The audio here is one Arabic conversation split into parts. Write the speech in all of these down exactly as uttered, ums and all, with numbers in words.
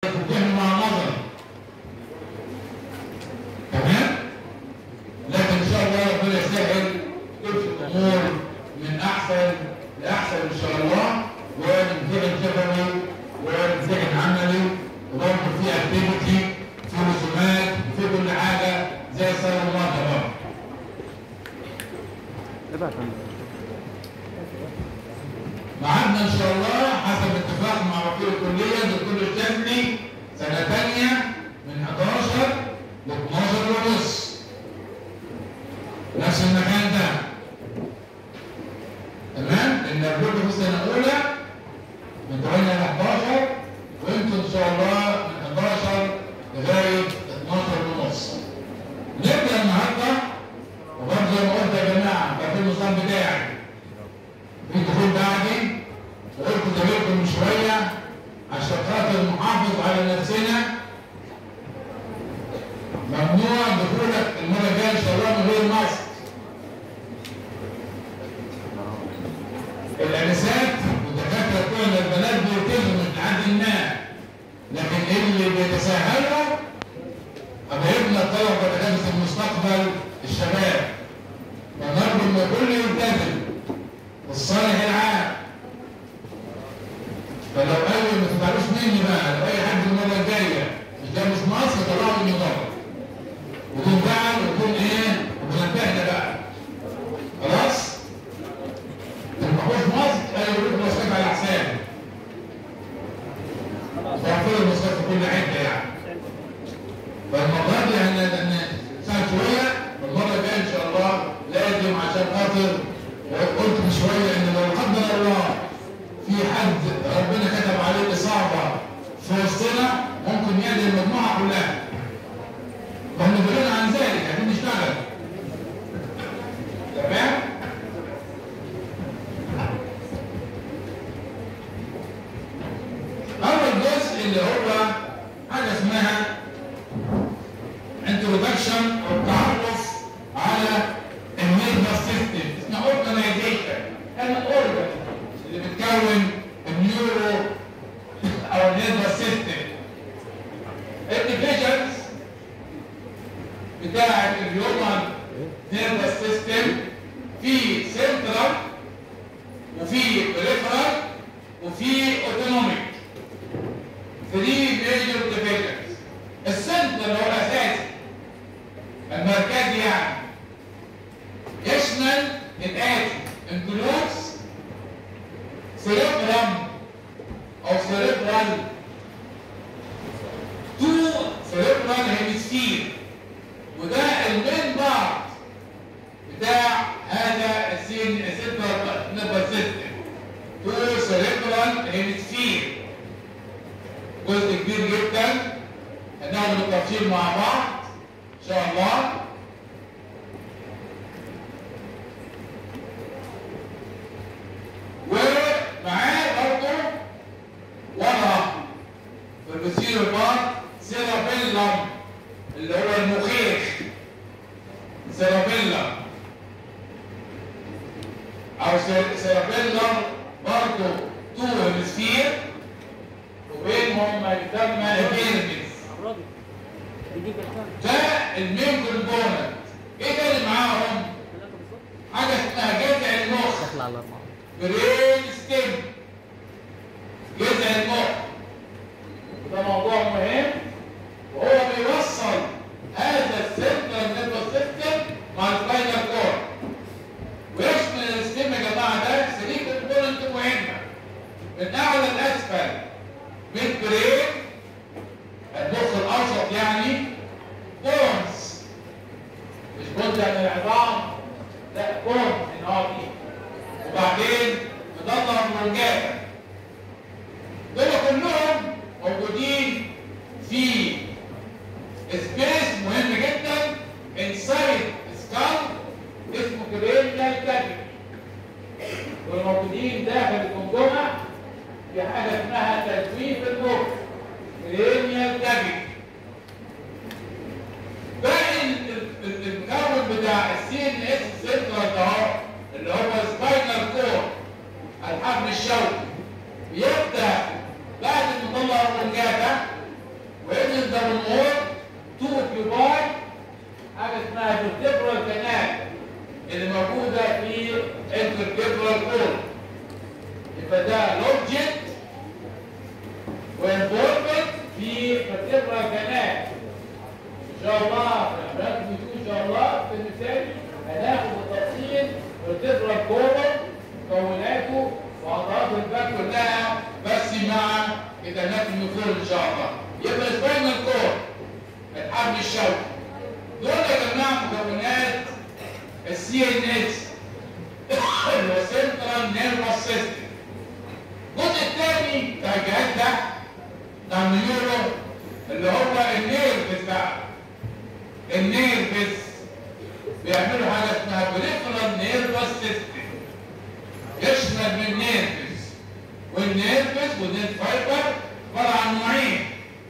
بتعمل مع النظر. تمام؟ لكن ان شاء الله ربنا يسهل تمشي الامور من احسن لاحسن ان شاء الله، ونمتحن شفوي ونمتحن عملي، وبرضه في اكتيفيتي في رسومات وفي كل حاجه زي صلاه الله تبارك. معادنا ان شاء الله حسب اتفاق مع وكيل الكليه دكتور الشاذلي سنه ثانيه من حداشر ل اتناشر ونص، نفس المكان ده. تمام؟ لان البرد في سنه اولى من ثمانية ل حداشر، وانتم ان شاء الله من حداشر لغايه اتناشر ونص. نبدا النهارده، وبرضه زي ما قلت يا جماعه ده في النظام بتاعي. في دخول بعدي وقلت زميلكم من شويه عشان خاطر نحافظ على نفسنا. ممنوع دخولك المره الجايه ان شاء الله من غير ماسك. الانسات والدكاتره بتوعنا البنات بيلتزموا لحد ما، لكن اللي بيتساهلوا حبايبنا الطلبه دكاتره المستقبل الشباب، فنرجو ان الكل يلتزم الصالح العام. فلو قالوا ما تزعلوش مني بقى، لو اي حد المره الجايه مش لابس ماسك طلعوا من المدرج ويكون زعل ويكون ايه وبنبهنا بقى. خلاص؟ اللي معهوش ماسك قالوا يقول لكم ماسكات على حسابي. وتوفروا الماسكات في كل حته يعني. فالمره دي هنساعد شويه، والمره الجايه ان شاء الله لازم عشان خاطر قلت من شويه ان لو قدر الله في حد ربنا كتب عليه اصابه في وسطنا ممكن يأذي المجموعه كلها. واحنا بنقول عن ذلك عشان نشتغل. تمام؟ اول جزء اللي هو حاجه اسمها introduction او التعرف على النيرفس سيستم. اسمها اورجانيزيشن، انا اورجان اللي بتكون النيورو او النيرفس سيستم. الديفيجنز بتاعت الهيومن نيرفس سيستم في سنترال وفي بريفرال وفي اوتونوميك. ثري ميجر ديفيجنز. السنترال هو الاساسي المركزي يعني يشمل الآتي: انكلوز سيريبرام أو سيريبرال تو سيريبرال هيمسفير، وده المين بارت بتاع هذا السين السيريبرال نيرفس سيستم. تو سيريبرال هيمسفير جزء كبير جدا هنعمل التفصيل مع بعض إن شاء الله. ومعاه برضه ورا في البسير البار سيرابيلم اللي هو المخيخ، سيرابيلم او سيرابيلم برضه تو هيمسفير، وبينهم ما يسمى الهيرمس. ده المين كومبوننت. ايه ده اللي معاهم؟ حاجه اسمها جذع المخ، برين ستيم، جذع المخ. ده موضوع مهم، وهو بيوصل هذا السنترال نيرفس سيستم مع السباينال كورد. ويشمل الستيم يا جماعه ده ثري كومبوننت مهمه من اعلى لاسفل، من برين المخ الاوسط يعني، بونز، مش بونز يعني العظام، لا بونز ان هو فيه، وبعدين مدار فيرتبرال كانال. ان شاء الله في رقم اتنين ان شاء الله في المثال هناخد بالتفصيل فيرتبرال كولون مكوناته وعضلات الباك كلها بس مع ادانات النفور ان شاء الله. يبقى سباينال كورد الحبل الشوكي دول يا جماعه مكونات السي ان اس اللي هو سنترال نيرفس سيستم. الجزء الثاني بتاع الجهاز ده بتاع النيورو اللي هو النيرفس بقى. النيرفس بيعملوا حاجه اسمها بريفرال نيرفس سيستم يشمل من نيرفس والنيرفس والنيرف فايبر عباره عن نوعين.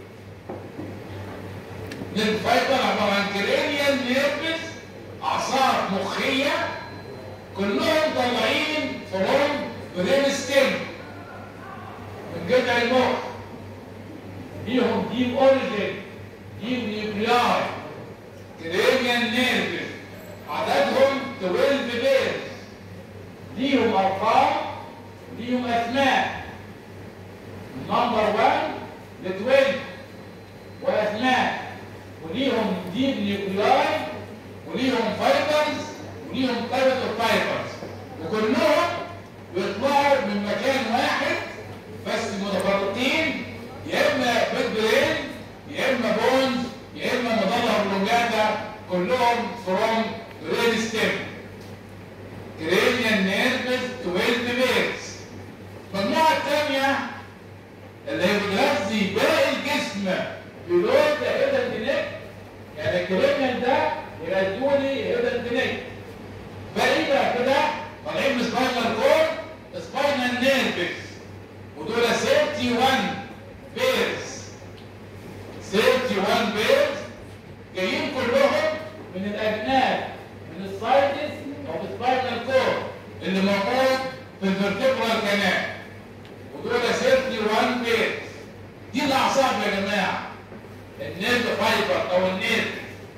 نيرف فايبر عباره عن كرينيال نيرفس اعصاب مخيه كلهم طالعين فروم برين ستيم من جذع المخ ليهم ديب اوريجين ديب نيوكلياي كرينيال نيرفس عددهم اتناشر بيرز ليهم ارقام ليهم اسماء نمبر واحد ل اتناشر واسماء وليهم ديب نيوكلياي وليهم فايبرز وليهم كاريتو فايبرز وكلهم بيطلعوا من مكان واحد بس متفرقين يا اما بالبرين يا اما بونز يا اما مضله بلونجاتا كلهم فروم برين ستيم. كرينيال نيرفس اتناشر بيرز. المجموعه الثانيه اللي هي بتغذي باقي الجسم بلون هيدن نيك يعني الكرينيال ده يغذوني هيدن نيك. باقي بقى كده طالعين من سباينال كورد سباينال نيرفس ودول واحد وثلاثين بيرز. واحد وثلاثين بيرز جايين كلهم من الاجناب من السايتس او السباينال كورد اللي موجود في الفيرتبرال كانال ودول واحد وثلاثين بيرز. دي الاعصاب يا جماعه النيرف فايبر او النيرف.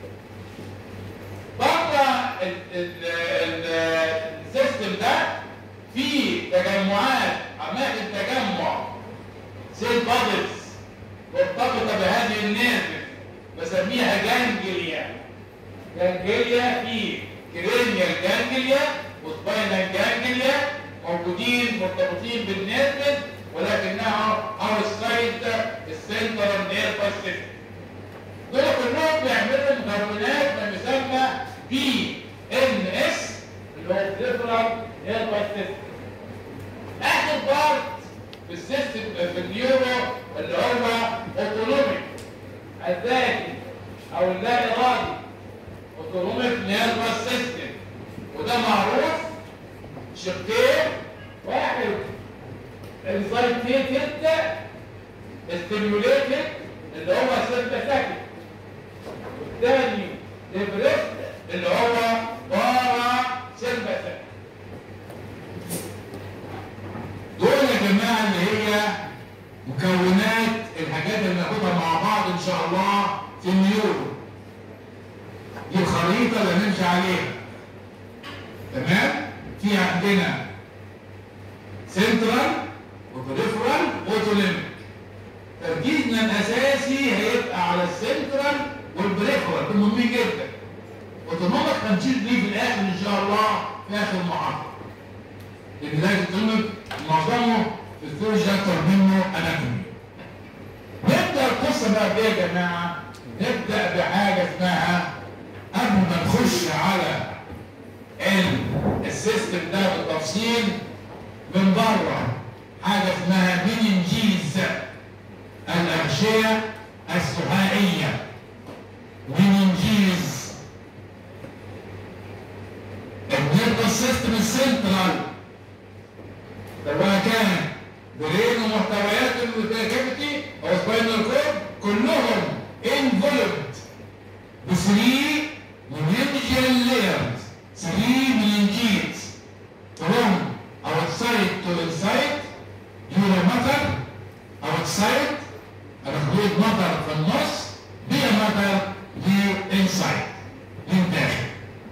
بره السيستم ده في تجمعات اماكن تجمع سيل بادلز مرتبطه بهذه النيرف بسميها جانجليا. جانجليا في كرينيال جانجليا وسباينال جانجليا موجودين مرتبطين بالنيرف ولكنها اوتسايد السنترال نيرفس سيستم. دول كلهم بيعملوا مكونات ما يسمى بي ان اس اللي هو بريفرال نيرفس سيستم. اخر بارت في السيستم في النيورو اللي هو اوتونوميك الذاتي او اللا ارادي اوتونوميك نيرفس سيستم وده معروف شقين. واحد انزايتيتد ستيميوليتد اللي هو سيمباثيك والثاني ديبريست اللي هو بارا سيمباثيك. دول يا جماعه اللي هي مكونات الحاجات اللي هناخدها مع بعض ان شاء الله في النيورو. دي الخريطه اللي هنمشي عليها تمام. في عندنا سنترال وبريفرال اوتونوميك. تركيزنا الاساسي هيبقى على السنترال والبريفرال دول مهمين جدا. اوتونوميك هنشيل دي في الاخر ان شاء الله في اخر المحاضره. لان ده اوتونوميك معظمه في الثيولوجي اكتر منه اناتومي. نبدا القصه بقى بايه يا جماعه؟ نبدا بحاجه اسمها قبل ما نخش على السيستم ده بالتفصيل من بره حاجه اسمها مننجيز الاغشيه السحائيه. مننجيز النيرفس سيستم السنترال سواء كان برين ومحتويات الكافيتي او سباينال كورد كلهم انفولد ب ثلاثة مننجيال لايرز. ثلاثة مننجيز from outside to inside يورو ماتر outside الخلود ماتر في النص بيا ماتر دي inside من داخل.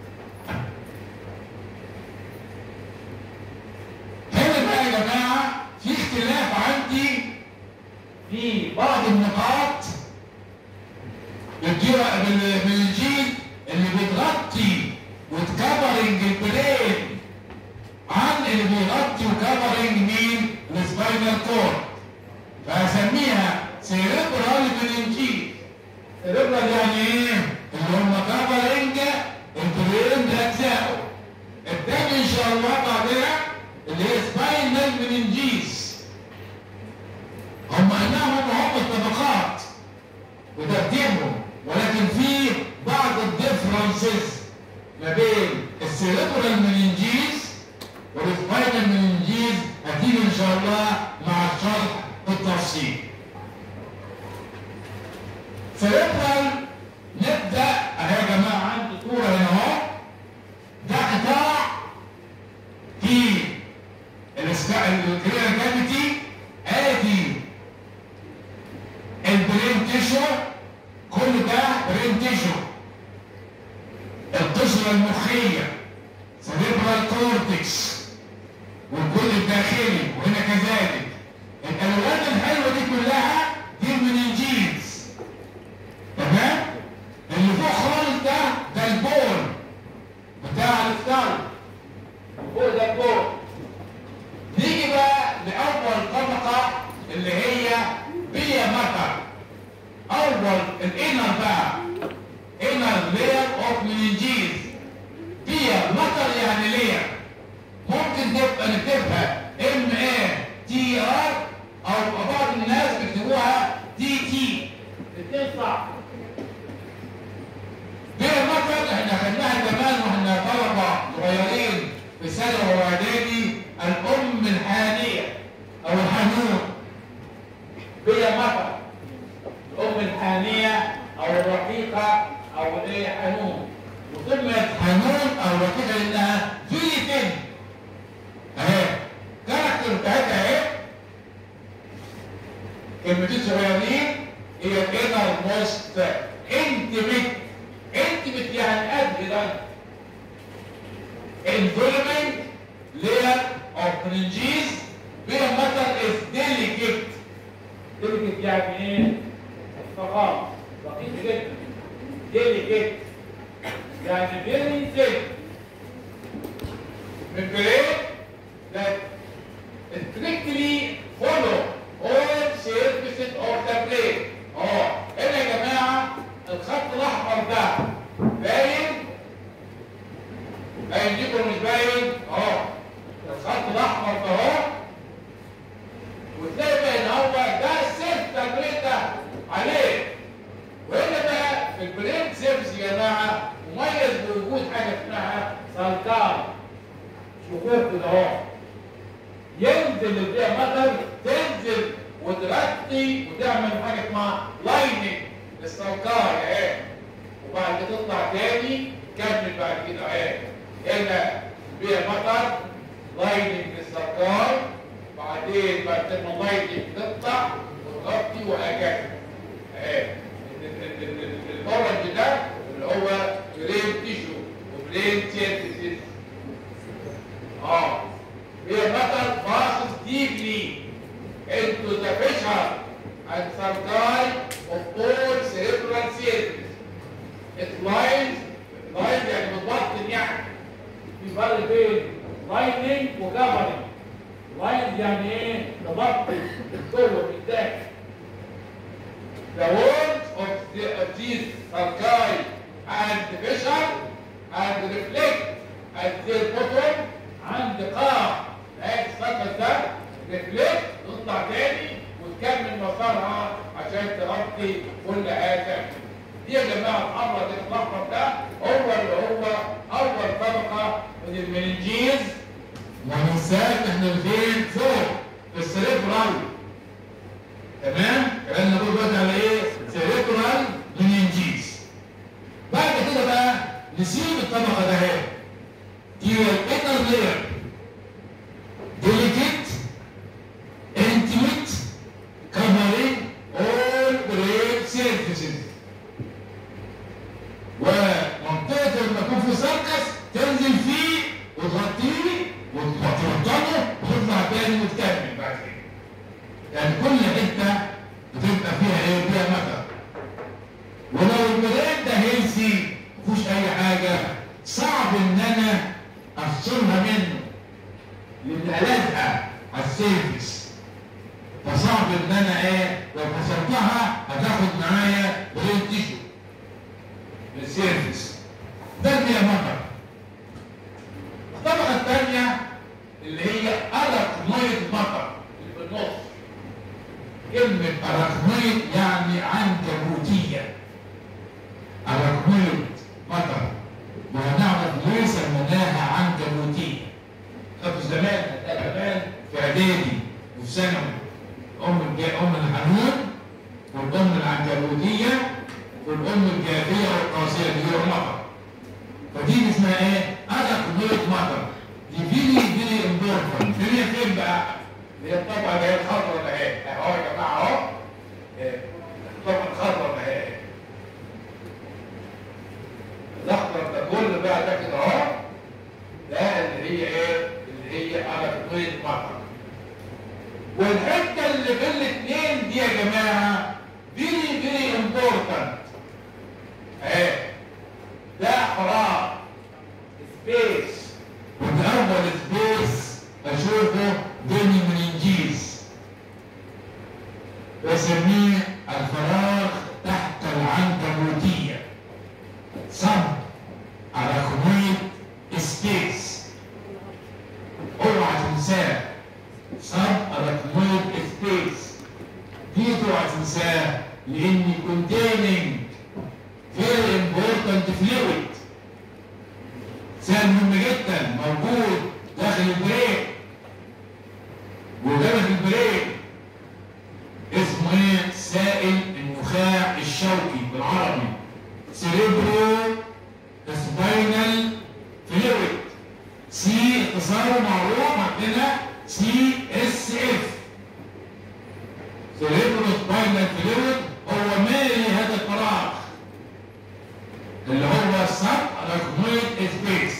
هنا بقى يا جماعه في اختلاف عندي في بعض النقاط بتديها بالمنجيز اللي بتغطي وتكفرنج البرين عن اللي بيغطي وكفرنج مين؟ السباينال كورد. فهسميها سيريبرال مننجيز. سيريبرال يعني ايه؟ اللي هم كفرنج البرين باجزائه. التاني ان شاء الله بعدها اللي هي سباينال مننجيز. هم انهم هم الطبقات وترتيبهم، ولكن في بعض الديفرنسز ما بين السيريبرال مننجيز والسباينال مننجيز هتيجي ان شاء الله مع الشرح بالتفصيل. سيريبرال نبدا اهي يا جماعه، عندي صوره هنا اهو. ده قطاع في الكرير كافيتي، ادي البرين تيشو، كل ده برين تيشو. القشره المخيه سيريبرال كورتكس والجزء الداخلي، وهنا كذلك. الالوان الحلوه دي كلها دي المننجيز. تمام؟ اللي فوق خالص ده ده البول بتاع الستار، فوق ده البول. نيجي بقى لاول طبقه اللي هي بيا ماتر. اول الانر بقى انر لير اوف مننجيز. بيا ماتر يعني لير، ممكن تبقى نكتبها ام اي تي ار او بعض الناس بيكتبوها دي تي، الاثنين صح. بيا ماتر احنا خدناها زمان واحنا طلبه صغيرين في ثانوي واعدادي، الام الحانيه او الحنون. بيا ماتر الام الحانيه او الرقيقه او الايه حنون، وسميت حنون او رقيقه لانها فيري ثين اهي. الكاركتر بتاعتها اهي كلمتين صغيرين، هي الانر موست انتميت. انتميت يعني قد ده. environment layer of meninges بيا ماتر is delicate. delicate يعني ايه؟ فقط دقيق جدا. delicate يعني very thin. من بريد that strictly follow all surfaces of the plate. اه هنا يا جماعه الخط الاحمر ده باين؟ باين ليكم مش باين؟ اه الخط الاحمر ده اهو، وتلاقي باين هو ده السيرف بتاع البريد ده عليه. وهنا بقى في البريد سيرفس يا جماعه مميز بوجود حاجه اسمها سلكاي. شوفوه كده اهو، ينزل البيئه ماتر تنزل وترقي وتعمل حاجه اسمها لايننج للسلكاي اهي، وبعد كده تطلع تاني تكمل بعد كده اهي. هنا البيئه ماتر لايننج للسلكاي، بعدين بعد ما اللايننج تطلع وتغطي وهكذا اهي. الاورنج ده اللي هو برين تيشو وبرين سيرفيسز. اه هي ماتر passes deeply into the fissure and sulci of all cerebral cells. It lines lines يعني بتبطن، يعني في فرق بين lining و covering. lines يعني ايه؟ تبطن جوه في الداخل. The walls of, the, of these sulci and fissure and reflect at their bottom عند قاع هذا السطح ده ريفلكت تطلع تاني وتكمل مسارها عشان تغطي كل هذا. دي يا جماعه الحمراء دي الاحمر ده هو اللي هو اول طبقه من المننجيز. ما ننساش احنا فين؟ فوق في السيريبرال. تمام؟ كلامنا نقول دلوقتي على ايه؟ سيريبرال مننجيز. بعد كده بقى نسيب الطبقه ده اهي. دي الانر لير delicate intimate covering all brain surfaces. ومنطقه لما يكون في سركس تنزل فيه وتغطيه وتوطنه وتطلع تاني وتكمل بعد كده. يعني كل حته بتبقى فيها ايه؟ فيها مكان. ولو باخد معايا برين تيشو السيرفيس ده فيها مطر. الطبقه الثانيه اللي هي اراكنويد مطر اللي في النص. كلمه اراكنويد يعني عنكبوتيه. اراكنويد مطر وهنعرف ليه سميناها عنكبوتيه. خدوا زمان زمان في اعدادي وفي ثانوي ام ام الحنون والام العنكبوتيه والام الجافيه والقاسيه دي هي مطر. فدي اسمها ايه؟ اراكنويد مطر. دي فيري فيري امبورتنت. هي فين بقى؟ هي الطبقه اللي هي الخضراء ده اهي اهو يا جماعه اهو. الطبقه الخضراء ده اهي. الاخضر ده كل بقى ده كده اهو. ده اللي هي ايه؟ اللي هي اراكنويد مطر. والحته اللي في الاثنين دي يا جماعه فيري فيري امبورتنت. اهي. ده فراغ سبيس. والأول سبيس أشوفه بيني مننجيز بسميه الفراغ تحت العنكبوتية سب اراكنويد سبيس. اوعى تنساه سب اراكنويد سبيس دي اوعى تنساه لأني containing very important fluid سائل مهم جدا موجود داخل البريك. وده في البريك اسمه ايه؟ سائل النخاع الشوكي بالعربي سيريبرو سباينال فلويد. سي اختصاره معروف عندنا سي اس اف. سيريبرو سباينال فلويد هو مالي هذا الفراغ اللي هو السب اراكنويد سبيس.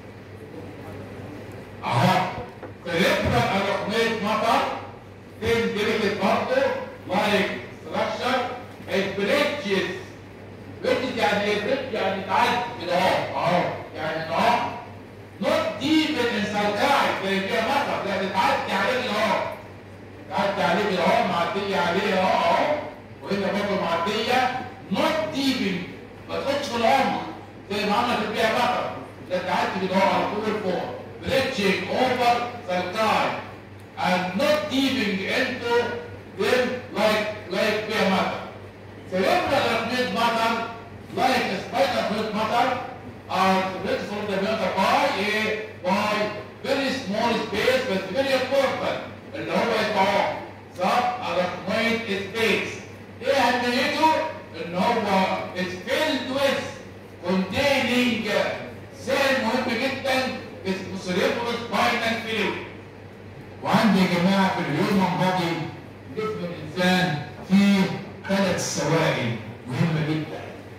اهو سيريبرال اراكنويد مطر فين بريكت برضه لايك ستراكشر البريدجز. بريدجز يعني ايه؟ بريدج يعني تعدي كده اهو اهو يعني اهو نوت ديب ان سالكاي زي فيها مطر يعني تعدي عليه كده اهو. تعدي عليه كده اهو معديه عليه اهو اهو وهنا برضه معديه نوت ديب ما تخش في العمق زي ما عملت فيها مطر. ده تعدي كده اهو على طول فوق. Bridging over Salkai and not diving into them like like bear matter. Cerebral arachnoid matter, like spinal fluid matter, are separated from the matter by a by very small space but very important. اللي هو يتبعوه sub arachnoid space. ايه اهميته؟ ان هو is filled with containing سائل مهم جدا اسمه سيريبرو سباينال فلويد. وعندي يا جماعه في الهيومن بادي جسم الانسان فيه ثلاث سوائل مهمه جدا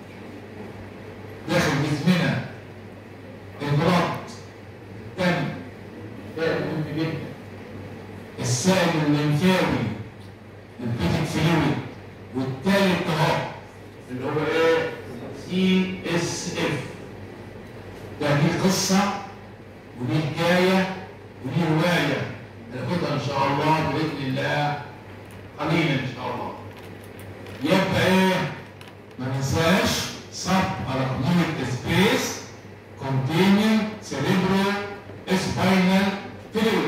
داخل جسمنا. البلد الدم ده مهم جدا. السائل الليمفاوي البيتك فلويد. والثالث اهو اللي هو ايه؟ سي اس اف. ده دي قصه ودي حكايه ودي روايه هناخدها ان شاء الله باذن الله قليلا ان شاء الله. يبقى ايه؟ ما ننساش سب اراكنويد سبيس containing cerebro spinal fluid.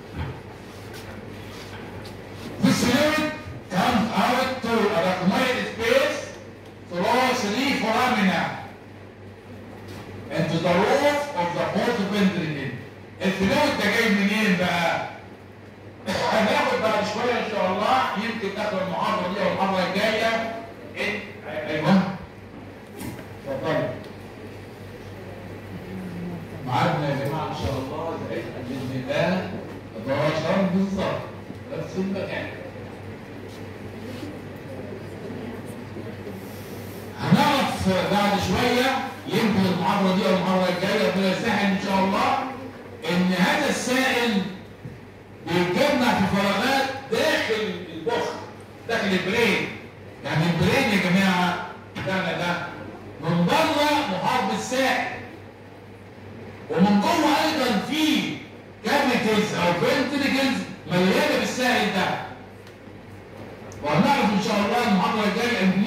This fluid comes out to arachnoid space through three foramina into the roof of the fourth ventricle. الفلويد ده جاي منين بقى؟ هناخد بعد شويه ان شاء الله يمكن اخر المحاضره دي او المحاضره الجايه. ايوه اتفضلوا. ميعادنا يا جماعه ان شاء الله باذن الله حداشر بالظبط نفس المكان. هنعرف بعد شويه يمكن المحاضره دي او المحاضره الجايه ربنا يسهل ان شاء الله ان هذا السائل بيتجمع في فراغات داخل المخ داخل البرين. يعني البرين يا جماعه بتاعنا ده من بره محاط بالسائل ومن جوه ايضا في كافيتيز او فنتريكلز مليانه بالسائل ده. وهنعرف ان شاء الله المحاضره الجايه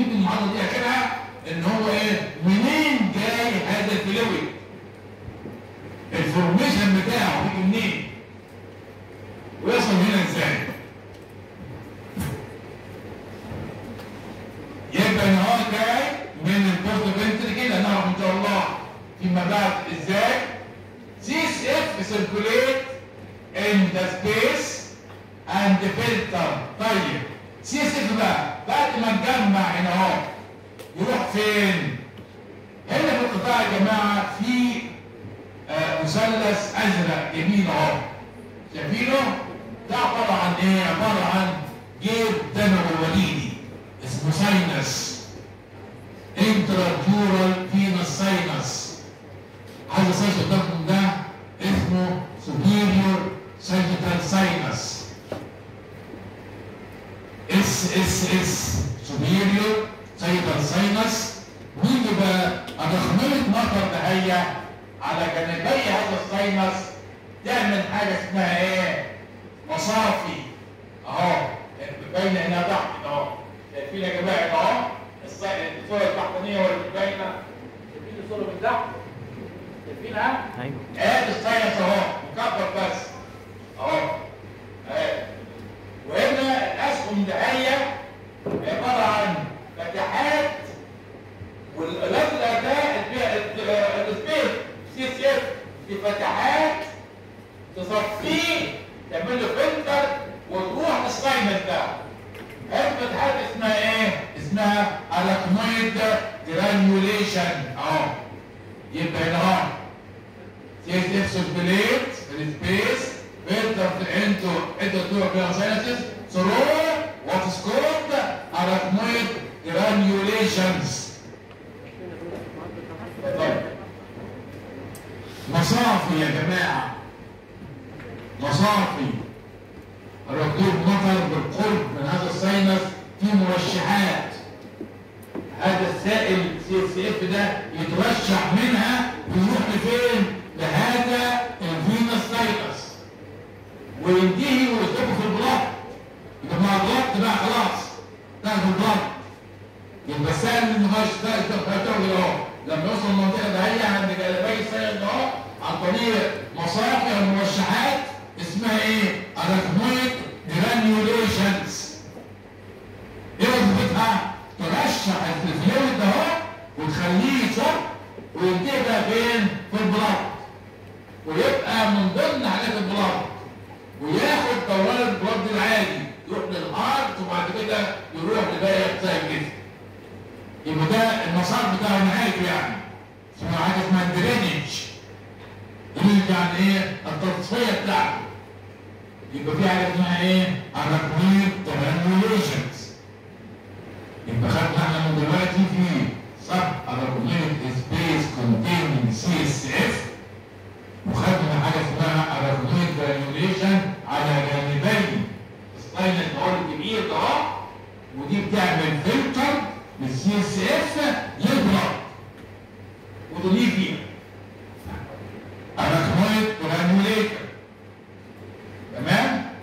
هو جاي من البورت فنتريكل هنعرف ان شاء الله فيما بعد ازاي. سي اس اف circulate in the space and the filter. طيب سي اس اف بقى بعد ما نجمع هنا اهو يروح فين؟ هنا في القطاع يا جماعه في آه مثلث ازرق جميل اهو. شايفينه؟ ده عباره عن ايه؟ عباره عن جيب دموي وليدي اسمه ساينس. انتراجورال فينس ساينس. عايز اسايس قدامكم ده اسمه superior sagittal sinus. اس اس اس superior sagittal sinus. نيجي بقى الرخمية مطر دهية على جانبي هذا الساينس تعمل حاجة اسمها ايه؟ مصافي. اهو باينة هنا تحت اهو. شايفين يا جماعة اهو؟ الصورة التحتانية ولا باينة؟ شايفين الصورة من تحت؟ شايفينها؟ ايوه. ادي الساينس اهو مكبر بس. اهو. اهي. وهنا الاسهم دهية عبارة عن فتحات والازرق ده السبيس سي اس اف في فتحات تصفيه تعمل له فلتر وتروح للساينس ده. هذه الفتحات اسمها ايه؟ اسمها اراكنويد جرانيوليشن اهو. يبقى هنا اهو سي اس اف سيركوليت في السبيس فلتر في الانتو انتو تو ساينسز ثرو وات از كولد اراكنويد جرانيوليشنز. مصافي يا جماعة، مصافي. الركوب مطر بالقرب من هذا الساينس في مرشحات. هذا السائل سي اس اف ده يترشح منها ويروح لفين؟ لهذا الفينس ساينس وينتهي ويصبه في البلاط. يبقى مع البلاط بقى خلاص ده في البلاط. يبقى السائل اللي مغش ده هتاخد اهو لما يوصل المنطقه دهية عند جانبي السائل اهو عن طريق مصافي او مرشحات اسمها ايه؟ اراكنويد جرانيوليشنز. ايه وظيفتها؟ ترشح الفلويد ده اهو وتخليه يصب وينتهي بقى فين؟ في البلاط. ويبقى من ضمن حاجات البلاط وياخد طوال البلاط دي العادي يروح للهارت وبعد كده يروح لباقي اجزاء الجسم. يبقى ده المسار بتاعه نهايته يعني. اسمها حاجه اسمها الدرينج. درينج يعني ايه؟ التصفيه بتاعته. يبقى في حاجه اسمها ايه؟ اراكنويد جرانيوليشنز. يبقى خدنا احنا من دلوقتي في سب اراكنويد سبيس كونتيننج سي اس اف وخدنا حاجه اسمها اراكنويد جرانيوليشن على جانبي الساينس الهول الكبير ده اهو. ودي بتعمل فلتر للسي اس اف يضرب ودوليه فيها اراكنويد جرانيوليشن. تمام؟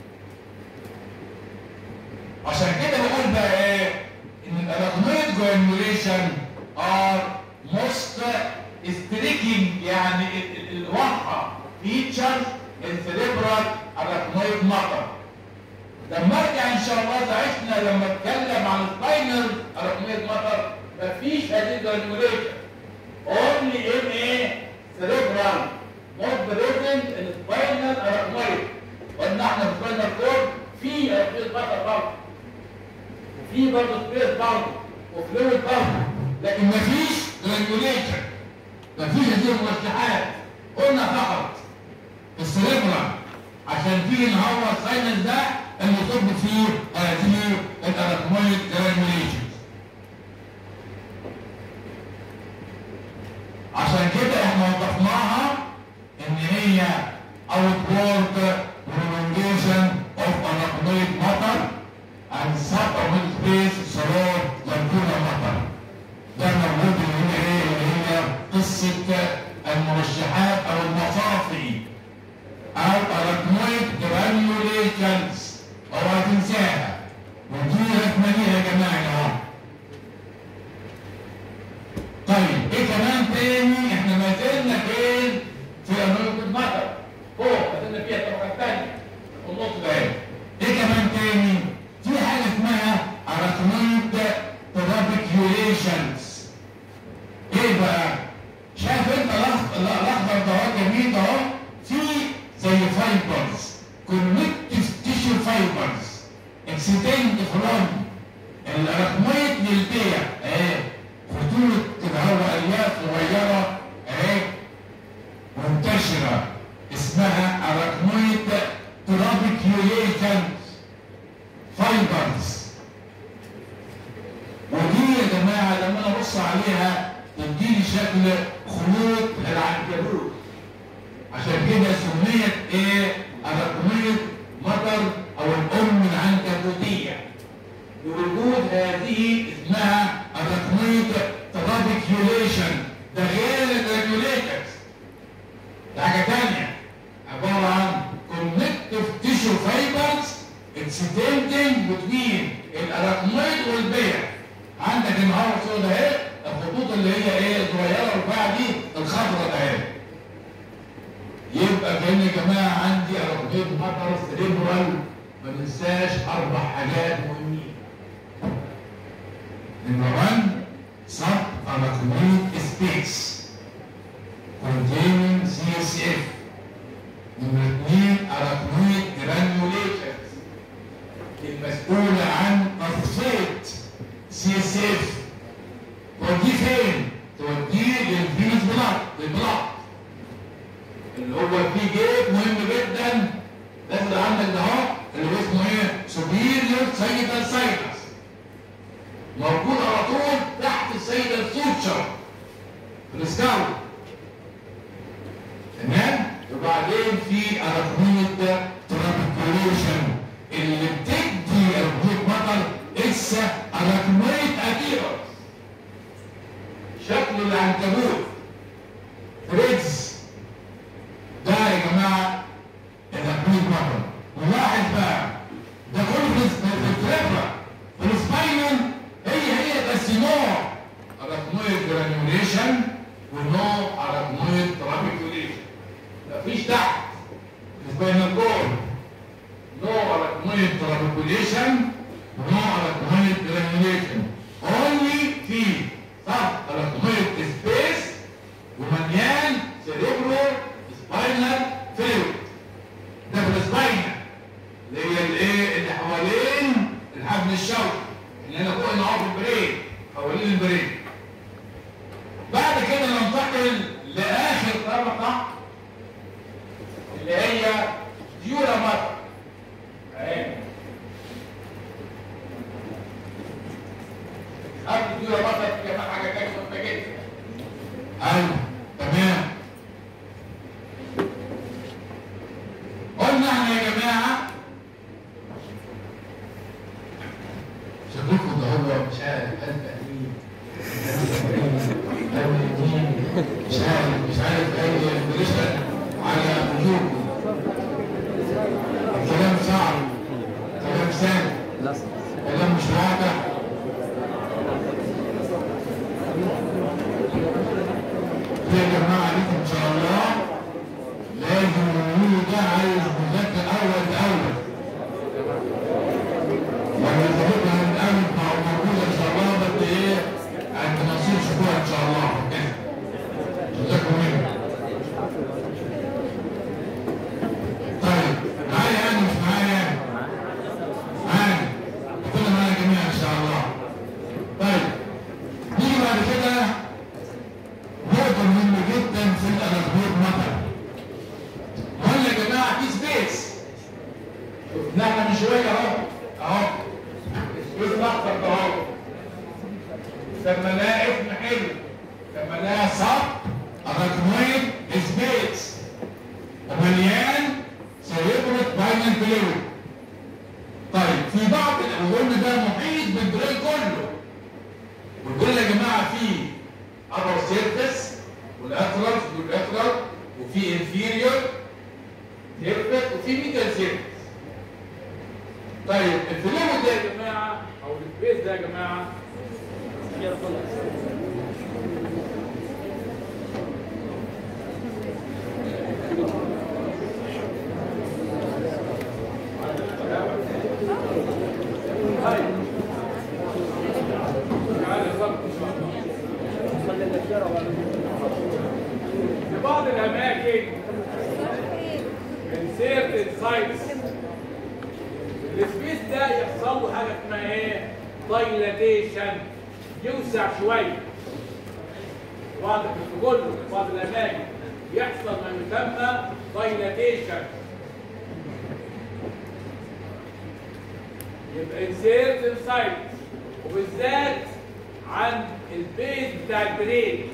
عشان كده بقول بقى ايه؟ ان الاراكنويد جرانيوليشن ار موست ستريكينج يعني الواضحه فيتشر السيريبرال اراكنويد مطر. لما ارجع ان شاء الله اذا عشنا لما اتكلم عن السباينال اراكنويد مطر مفيش هذه جرانيوليشن. اونلي ان ايه؟ سيريبرال نوت بريزنت السباينال اراكنويد. قلنا احنا في السباينال كورد في اراكنويد مطر برضه وفي برضه سبيس برضه وفلويد برضه لكن مفيش جرانيوليشن. مفيش هذه المرشحات. قلنا فقط السيريبرال عشان فيه ان هو الساينس ده اللي يصب فيه هذه الاراكنويد جرانيوليشن. عشان كده احنا وضحناها ان هي outward prolongation of arachnoid matter and subarachnoid space through lacuna matter. ده موجود اللي هي ايه؟ اللي هي قصه المرشحات او المصافي او arachnoid granulations. اوعى تنساها ودي رسمه ليها يا جماعه اهو. لما ابص عليها تديني شكل خيوط العنكبوت. عشان كده سميت ايه؟ أراكنويد مطر او الام العنكبوتيه. بوجود هذه اسمها أراكنويد ترابيكيوليشن. ده غير الجرانيوليترز. ده حاجه ثانيه عباره عن كونكتيف تيشو فايبرز اكسيدنتنج بتوين الأراكنويد والبيع. عندك النهارده الصوره ده اهي، الخطوط اللي هي ايه صغيره رفيعه دي الخضراء ده اهي. يبقى كان يا جماعه عندي أراكنويد مطر سريبرال. ما ننساش اربع حاجات مهمين. نمبر واحد سب أراكنويد سبيس containing سي اس اف. نمبر اثنين أراكنويد جرانيوليشنز المسؤولة عن تصفية سي اس اف. توديه فين؟ توديه للفينس بلاد، للبلاد اللي هو فيه جيب مهم جدا لازم يبقى عندك ده اهو اللي هو اسمه ايه؟ سوبيريور سايدال ساينس. موجود على طول تحت السايدال سوتشر في السكاوت. تمام؟ وبعدين في أراكنويد ترابيكيوليشن اللي بتدي أراكنويد مطر لسه أراكنويد أديرس. شكل العنكبوت فريدز ده يا جماعة الأراكنويد مطر. ولاحظ بقى ده كله في الفريبرا في السباينال هي هي بس نوع أراكنويد جرانيوليشن ونوع أراكنويد ترابيكيوليشن. مفيش تحت السباينال كورد نوع أراكنويد ترابيكيوليشن ونوع أراكنويد جرانيوليشن. اونلي في سب أراكنويد سبيس ومليان سيريبرو سباينال فلويد. ده في السباينال اللي هي الايه اللي حوالين الحبل الشوكي اللي انا فوق هنا اهو في البرين حوالين البرين. بعد كده ننتقل لاخر طبقه اللي هي ديورا مطر. اهي قبل ديورا مطر في كمان حاجه تانيه مهمه جدا. ايوه تمام. قلنا احنا يا جماعه شكلكم ده هو مش عارف قلب قديم مش عارف مش عارف اي بريشر على وجوهكم. الكلام صعب، كلام سهل، كلام مش واضح. يا جماعه عليكم ان شاء الله لازم نقول ده عايز مذاكره اول باول. وانا ظابطها من اول مع موجوده ان شاء الله بس ايه عند نصيب اسبوع ان شاء الله كده. جزاكم منه. طيب معايا يعني مش معايا؟ معايا. كلنا معايا جميعا ان شاء الله. طيب نيجي بعد كده نقطة مهمة جدا في الأراكنويد مطر. قلنا يا جماعة في سبيس. شفنا احنا من شوية اهو اهو السبيس الأخضر ده اهو. سميناه اسم حلو. سميناه سب أراكنويد سبيس. ومليان سيريبرو سباينال فلويد. طيب في بعض الألوان ده محيط بالبرين كله. ودول يا جماعة فيه upper surface والأترال والأترال وفي inferior surface وفي middle surface. طيب الفلويد ده يا جماعة أو السبيس ده يا جماعة في بعض الأماكن من certain sites السبيس ده يحصل له حاجة اسمها ايه؟ dilatation يوسع شوية. بعض في كله في بعض الأماكن يحصل ما يسمى dilatation. يبقى in certain sites وبالذات عند البيز بتاع البرين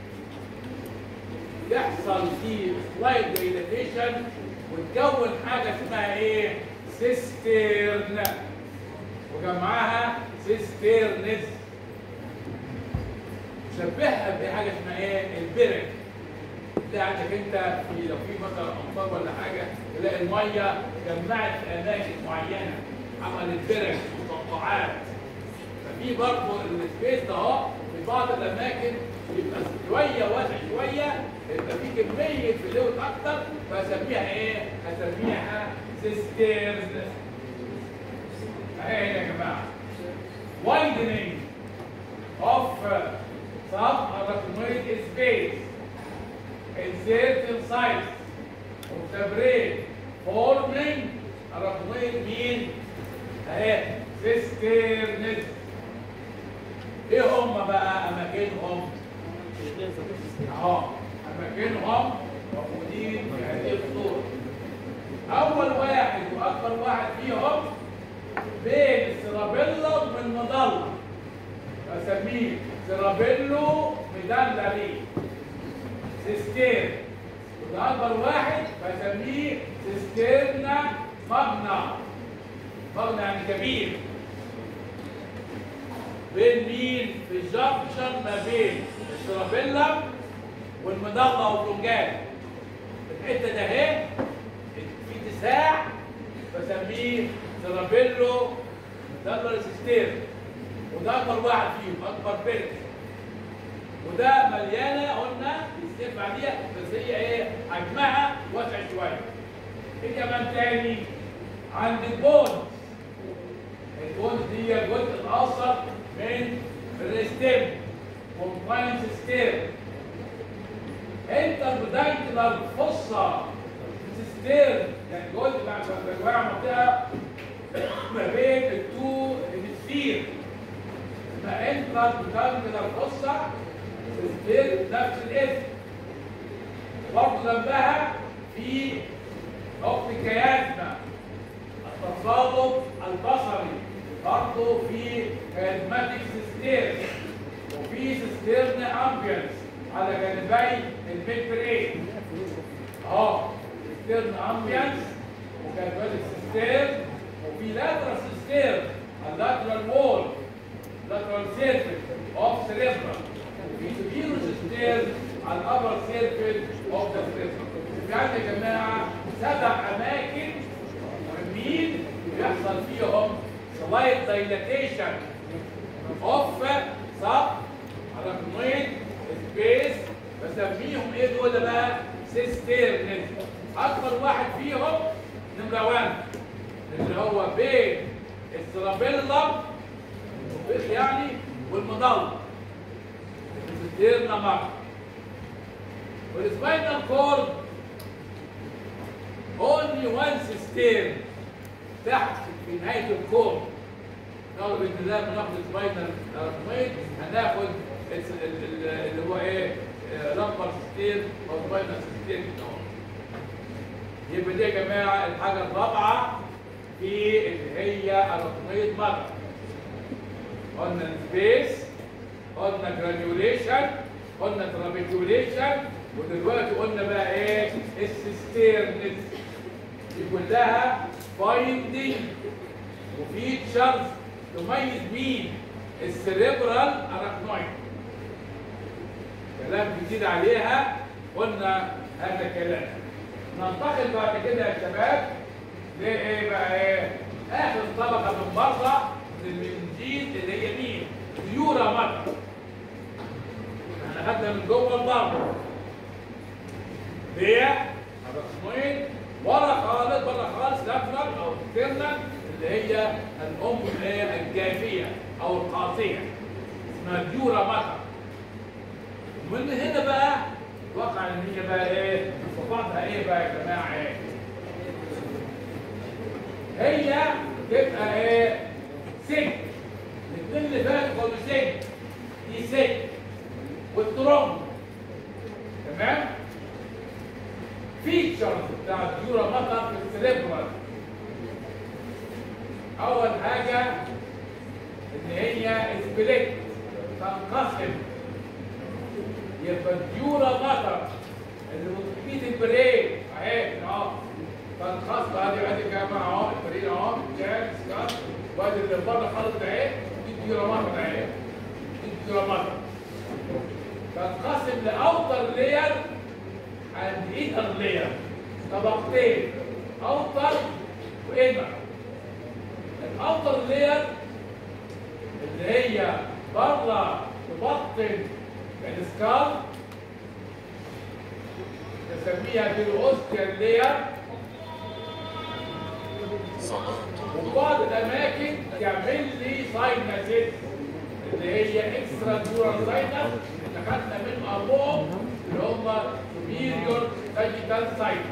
يحصل فيه سلايد دايلاتيشن وتكون حاجه اسمها ايه؟ سيستيرن، وجمعها سيستيرنز. شبهها بحاجه اسمها ايه؟ البرك. تلاقي عندك انت في لو في مثلا امطار ولا حاجه تلاقي الميه جمعت في اماكن معينه عملت برك وتقطعات. ففي برضه السبيس ده اهو في بعض الاماكن يبقى شويه واسع شويه يبقى في كميه فلويد اكتر فاسميها ايه؟ هسميها سيستيرز. اهي هنا يا جماعه widening of subarachnoid space in certain sites of the brain forming arachnoid mean اهي سيستيرنز. ايه هم بقى اماكنهم؟ اهو اماكنهم موجودين في هذه الصوره. اول واحد واكبر واحد فيهم بين السيرابيلوم والمظله بسميه سيرابيلو ميدالري سيستير، وده اكبر واحد بسميه سيستيرنا ماجنا. ماجنا يعني كبير. بين مين؟ في الجنكشن ما بين السيرابيلم والمضله والبرونجات. الحته ده اهي في اتساع بسميه سيرابيلو ميدالري سيستير، وده اكبر واحد فيهم اكبر بيرك. وده مليانه قلنا السيف عليها بس هي ايه؟ حجمها واسع شويه. ايه كمان تاني؟ عند البونز. البونز دي الجزء الاوسط من الريستيم كومباين سيستيم. انتربودانكلر فصه سيستيم يعني جزء مع منطقه ما بين التو هيمسفير. انتربودانكلر فصه سيستيم نفس الاسم. برضه جنبها في اوبتيك كيازما التصادم البصري، برضه في كازماتيك سيستيرن، وفي سيستيرن امبيانس على جانبي الميد برين اهو سيستيرن امبيانس وكازماتيك سيستيرن، وفي لاترال سيستيرن اللاترال وول لاترال سيرفيس اوف سيريبرال، وفي سوبيرو سيستيرن على الابر سيرفيس اوف ذا سيريبرال. يعني يا جماعه سبع اماكن مهمين بيحصل فيهم سلايد دايلاتيشن اوف سب arachnoid سبيس بسميهم ايه دول بقى؟ سيستيرنز. اكبر واحد فيهم نمره واحد اللي هو بين السيرابيلم يعني والمضله السيستيرنا مارك. والسباينال كورد اونلي وان سيستيرن تحت في نهايه الكورد. نقدر باذن الله لما ناخد السباينال ارachnoid هناخد اللي هو ايه؟ لمبر سيستير او سباينال سيستير. يبقى دي يا جماعه الحاجه الرابعه في اللي هي arachnoid مارك. قلنا السبيس، قلنا جرانيوليشن، قلنا ترابيكيوليشن، ودلوقتي قلنا بقى ايه؟ السيستيرنز. دي كلها فايندنج وفيتشرز تميز مين؟ السيريبرال arachnoid. كلام جديد عليها قلنا هذا الكلام. ننتقل بعد كده يا شباب لايه بقى ايه؟ اخر طبقه من بره المنجيل اللي هي مين؟ ديورا ماتر. احنا خدنا من جوه لبره. دي arachnoid ورا خالص بره خالص لاترال او اكسترنال اللي هي الام الجافيه او القاسيه اسمها ديورا ماتر. ومن هنا بقى وقع ان هي بقى ايه؟ صفاتها ايه بقى يا جماعه ايه؟ هي تبقى ايه؟ سك. الاثنين اللي فاتوا كانوا سك. دي سك والترومب. تمام؟ فيتشرز بتاع الديورا ماتر في السيريبرال. اول حاجه ان هي سبليت تنقسم. يبقى الديورا ماتر اللي بتفيد البرين اهي اهو تنقسم. ادي ادي كام اهو البرين اهو جاك سكات، وادي اللي بره خالص ده اهي دي الديورا ماتر اهي دي الديورا ماتر. تنقسم لاوتر لير اند انر لير، طبقتين اوتر وانر. الاوتر لير اللي هي بره تبطن السكال نسميها بالاوستيال لير، وبعض الاماكن تعمل لي ساينسيت اللي هي اكسترا ديورال ساينس اللي خدنا من ابوهم اللي هم سوبيريور ساجيتال ساينس.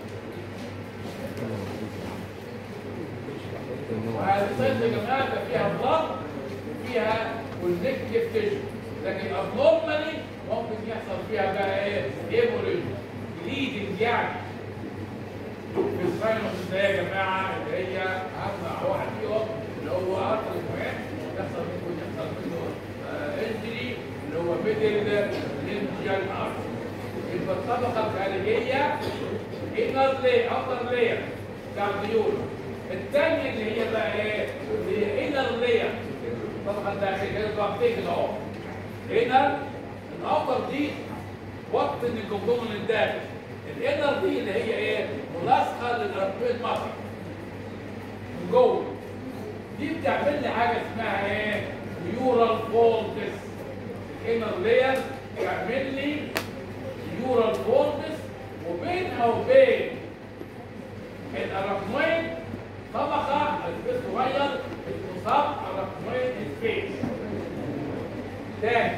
وهذه الساينس يا جماعه ده فيها بلط وفيها كونكتيف تيشو، لكن ابنورمالي ممكن يحصل فيها بقى ايه؟ هيموريج بليدنج يعني. في الساينس ده يا جماعه اللي هي اهم واحد فيهم اللي هو ارتر المهم يحصل ممكن يحصل منه انجري اللي هو ميدل لينجيال ارت. يبقى الطبقه الخارجيه انر لير اوتر لير بتاع الديول. الثانيه اللي هي بقى ايه؟ اللي هي انر لير الطبقه الداخليه طبقتين كده اهو. هنا الاوتر دي وقت ان الجمجمه من الداخل، الانر دي اللي هي ايه؟ ملاصقه للارتويد ماسل من جوه. دي بتعمل لي حاجه اسمها ايه؟ نيورال فولدس. الانر لير بتعمل لي نيورال فولدس، وبينها وبين الاركنويد طبقه سبيس صغير اسمه سب اركنويد سبيس. تاني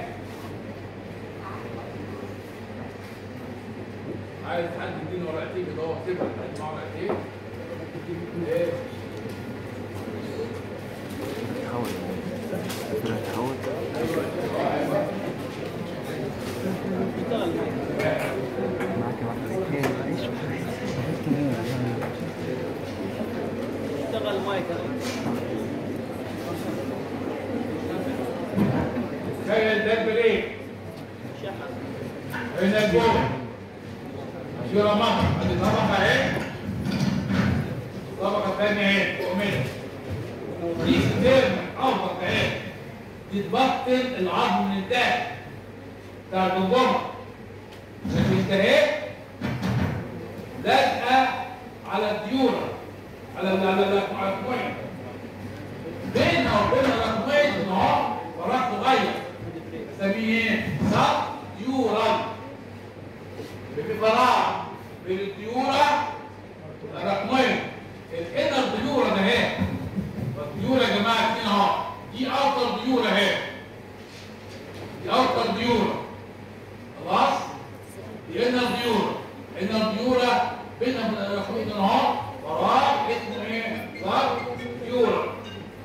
عايز حد يديني ورقتين كده اهو سيبها حد معاه ورقتين. ايه؟ تحول تحول معك ورقتين ايش اشتغل مايك تخيل ده بريك هنا جوه في رمضان ادي طبقه اهي، طبقه ثانيه اهي فوق منها دي سيرم اوسط اهي دي تبطن العظم من الداخل بتاع الجمجمه. لكن انت اهي لازقه على الديوره على على الاكوين بينها وبين الاكوين اهو فراغ صغير نسميه ايه؟ سب ديورال. في فراغ بين الديوره والاكوين. الانر ديوره ده اهي الديوره يا جماعه اتنين اهو، دي اوتر ديوره اهي دي اوتر ديوره خلاص، دي انر ديوره. انر ديوره بينها وبين الاكوين اهو فراغ اسمه ايه؟ سب ديوره.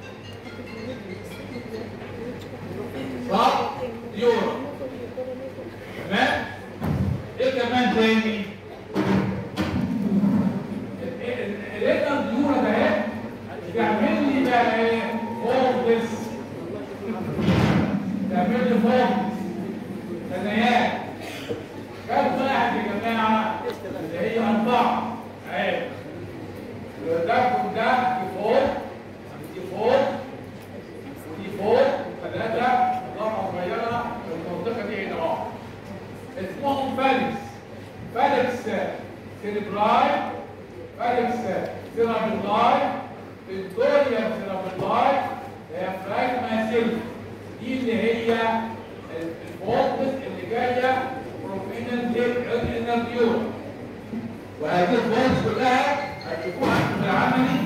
صح؟ ديورا. تمام؟ ايه كمان تاني؟ الانر ديورا ده اهي بيعمل لي بقى ايه؟ فولدس. بيعمل لي فولدس ثنايات. كم واحد يا جماعه؟ اللي هي اربعه اهي. ده ده دي فوق دي فوق ودي فوق ثلاثه طبقه صغيره في المنطقه دي هنا اهو اسمهم فالكس. فالكس سيريبراي، فالكس سيرابيلاي، فيكتوريا سيرابيلاي، ديافراجما سيل. دي اللي هي الفولدس اللي جايه فروم انر ديور. وهذه الفولدس كلها هتشوفوها في العملي،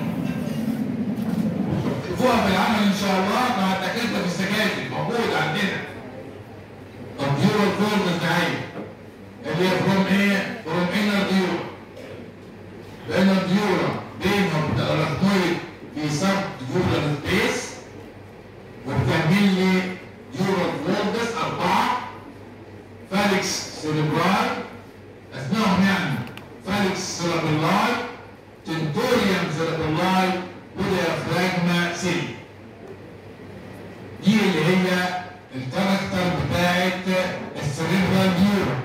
تشوفوها في العمل ان شاء الله مع الدكاتره في السكاشن موجود عندنا. الديورال فولدس دهي اللي هي فروم ايه؟ فروم انر ديور. الانر ديورا بينهم الاركنويد في سب ديورال سبيس، وبتعمل لي ديورال فولدس اربعه. فالكس سيريبراي اسمائهم يعني فالكس سيرابيلاي، تنتوريوم سيرابيلاي، وديافراجما سيل. دي اللي هي الكاركتر بتاعت السيريبرال فيو.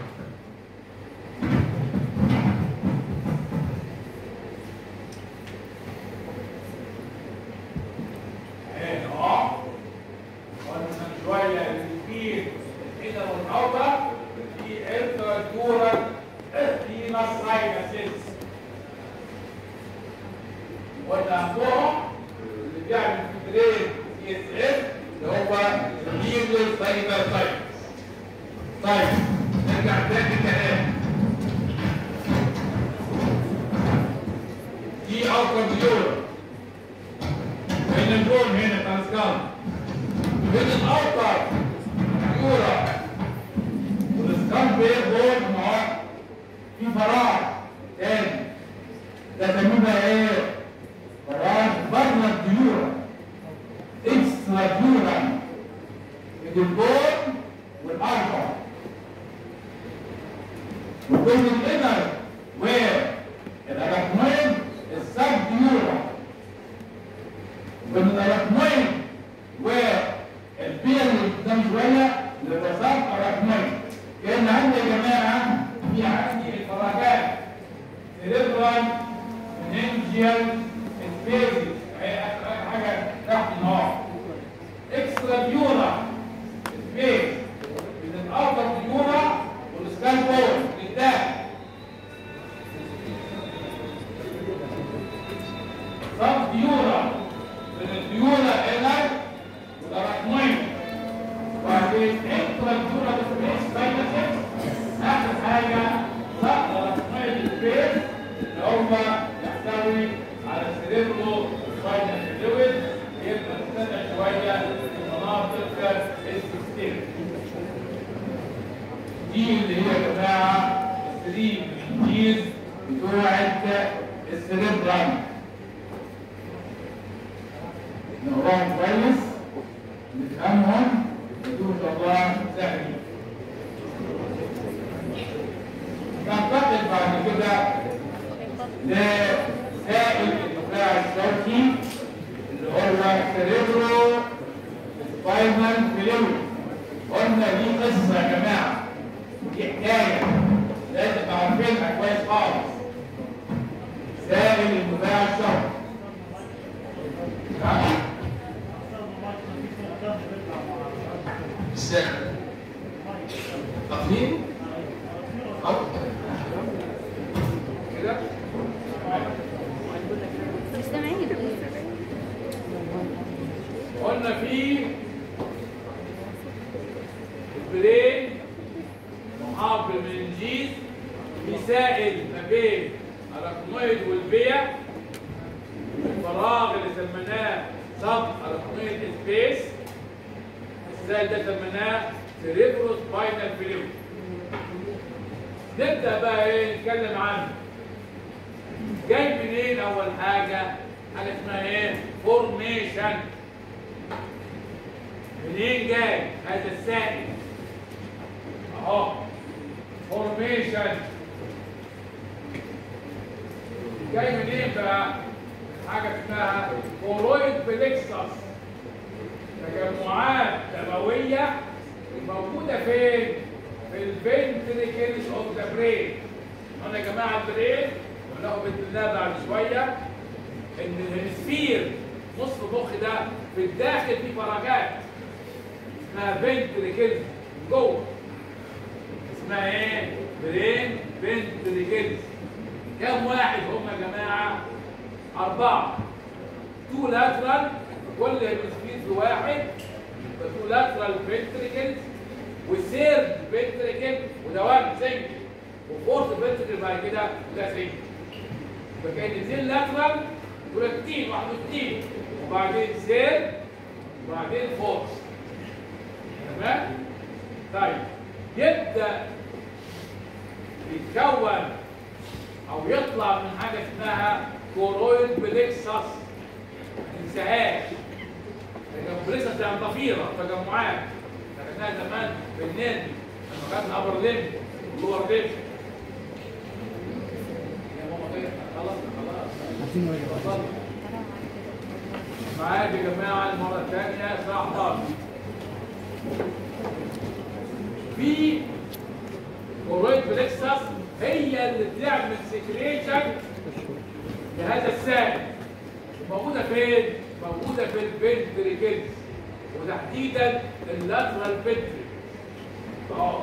معايا يا جماعه المره الثانيه صح. في كورويد بلكسس هي اللي بتعمل سكريشن لهذا السائل. موجوده فين؟ موجوده في الفنتريكلز وتحديدا اللاترال فنتريكل. اه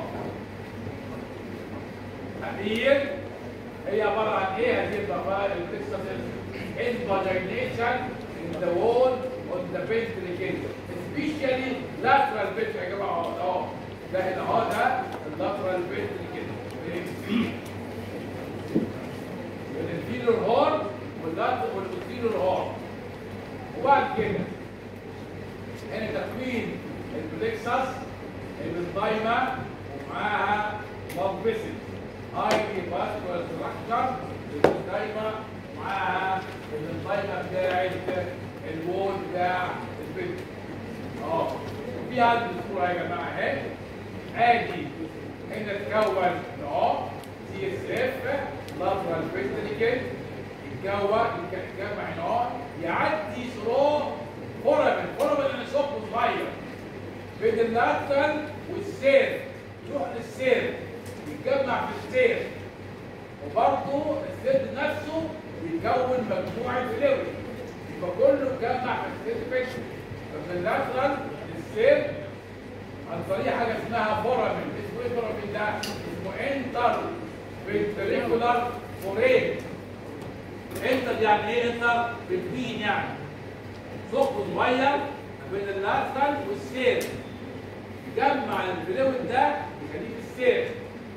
تحليل هي عباره عن ايه هذه الضفائر البلكسس؟ invagination in the wall of the ventricle especially lateral ventricle. يا جماعه اهو ده هنا اهو ده اللاترال ventricle الانفيريور هورن والانفيريور هورن. وبعد كده هنا تكوين البلكسس البنتايما ومعاها بلاد فيسل هايلي فاسكولار ستراكشر. البنتايما معاها البنتايما بتاعت الوول بتاع البنت. اه وفي هذه الصوره يا جماعه اهي. ادي هنا تكون اهو سي اس اف لاترال فنتريكل يتكون يتجمع هنا اهو يعدي ثرو فورامين. فورامين يعني ثقب صغير بين اللاترال والسير يروح للسير يتجمع في السير. وبرضه السير نفسه بيكون مجموعه فلويد يبقى كله اتجمع في السير فيكشن. فمن اللاترال للسير عن طريق حاجه اسمها فورامين. اسمه ايه فورامين ده؟ اسمه انتر فنتريكولار فورين. انتر يعني ايه انتر؟ بين يعني ثقب صغير بين اللاترال والسير يجمع الفلويد ده يخليه في السير.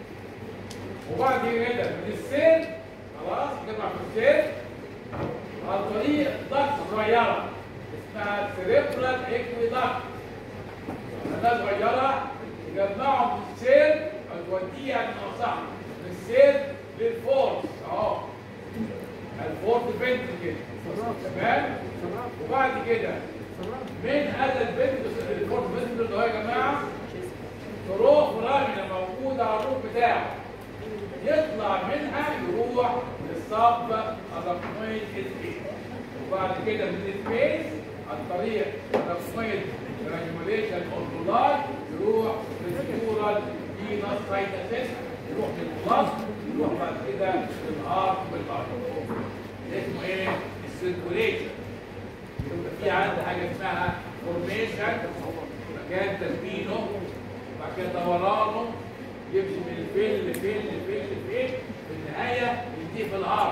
وبعد كده من السير خلاص يجمع في السير عن طريق ضغط صغيره اسمها سيريبرال اكويدكت. خلايا صغيره يجمعهم في السير وتوديها للمصح من السير للفورس اهو الفورس فنتريكل تمام. وبعد كده من هذا الفنتريكل الفورس فنتريكل اللي هو يا جماعه تروح رامنه موجوده على الروح بتاعه يطلع منها يروح للصب الرقميه سبيس. وبعد كده من السبيس عن طريق الرقميه ريجوليشن اوربولاي يروح للسيورال فينس سايتاسيس يروح للبلس يروح بعد كده للهارت والهارت. اسمه ايه؟ السيركوليشن. يبقى في عندي حاجه اسمها فورميشن مكان تثبيته بعد كده دورانه يمشي من الفيل لفيل لفيل لفيل في النهايه ينتهي في الهارت.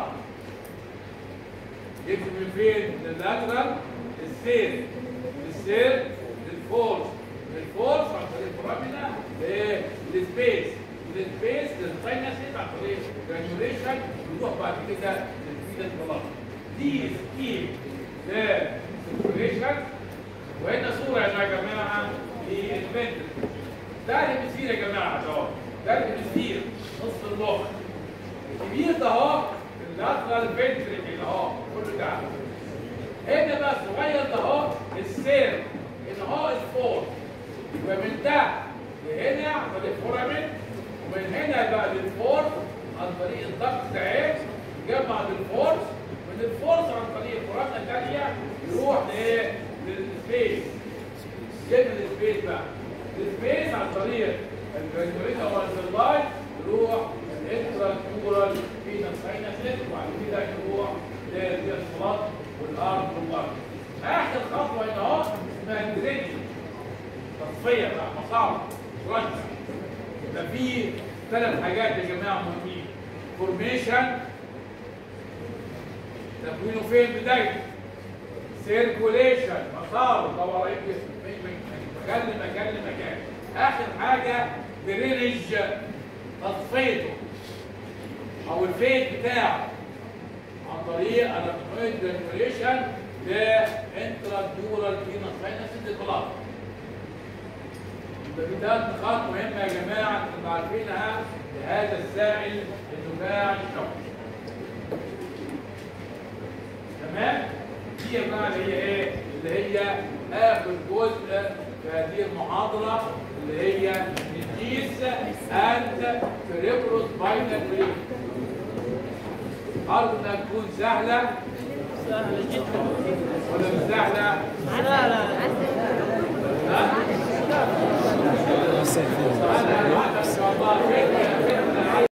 يمشي من فين؟ من اللاترال للسير من السير للفورس من الفورس عن طريق الفورامينا للسبيس من السبيس للساينسيس عن طريق جرانيوليشن يروح بعد كده للفيلد بلاد. دي سكيم للسيركوليشن. وهنا صوره يا جماعه للفنتريكل. ده الهيمسفير يا جماعه اهو ده الهيمسفير نصف المخ الكبير ده اهو اللاترال فنتريكل اهو كله ده. هنا بقى الصغير ده اهو السير ان هو الفور. يبقى من ده لهنا عن طريق الفورامين ومن هنا بقى للفورس عن طريق الضغط ده اهي يجمع للفورس من الفورس عن طريق الفورامين الثانيه يروح لايه؟ للسبيس. يجي للسبيس بقى السبيس عن طريق الجرانيوليشن او السلاي يروح الانترا تيوبولار فينس ساينسيس وبعد كده يروح للبلاد والارض والارض. اخر خطوه هنا اهو اسمها درينج تصفيه بقى مصاب رش. يبقى في ثلاث حاجات يا جماعه مهمين. فورميشن تكوينه فين بدايته. سيركوليشن مساره دوران مكان لمكان لمكان. اخر حاجه درينج تصفيته او الفيت بتاعه عن طريق الرقميه جرانيوليشن لانترا ديورال فينس ساينسيس البلاد. يبقى في ثلاث نقاط مهمه يا جماعه انتم عارفينها لهذا السائل النخاع الشوكي. تمام؟ دي يا جماعه اللي هي ايه؟ اللي هي اخر جزء في هذه المحاضره اللي هي الجيس اند سيريبروس باينال بريك. أرجو إنها تكون سهلة. سهلة جدا. ولا مش سهلة؟